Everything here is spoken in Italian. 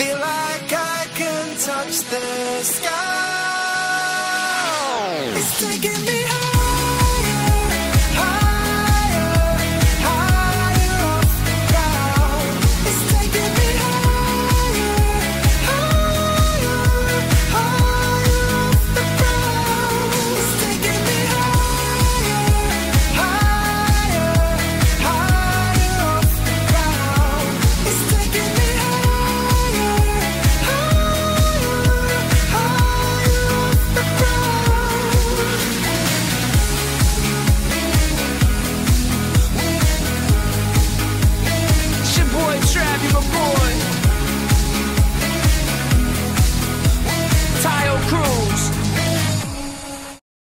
feel like I can touch the sky. It's taking me high.